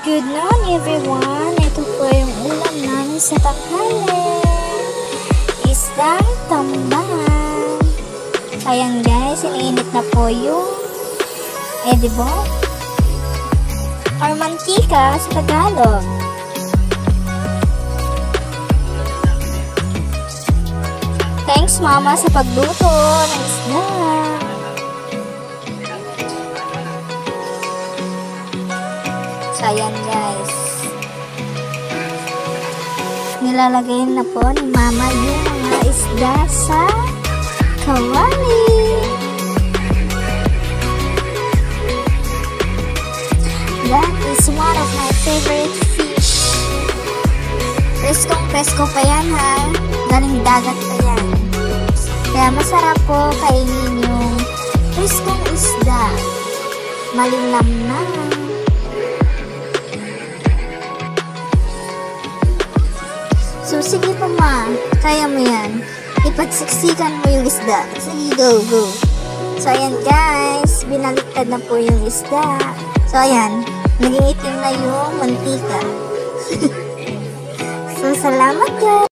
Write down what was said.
Good morning everyone! Ito po yung ulam namin sa tanghali. Isdang tamban. Ayan guys, iniinit na po yung edible or mantika sa Tagalog. Thanks mama sa pagluto ng isda. So, ayan guys. Nilalagay na po ni mama yung mga isda sa kawali. That is one of my favorite fish. Preskong-presko pa yan ha. Galing dagat pa yan. Kaya masarap po kainin yung preskong isda. Malinamnam. So, sige pa ma, kaya mo yan. Ipagsiksikan mo yung isda. Sige, go, go. So, ayan guys, binaliktad na po yung isda. So, ayan, naging itim na yung mantika. So, salamat guys.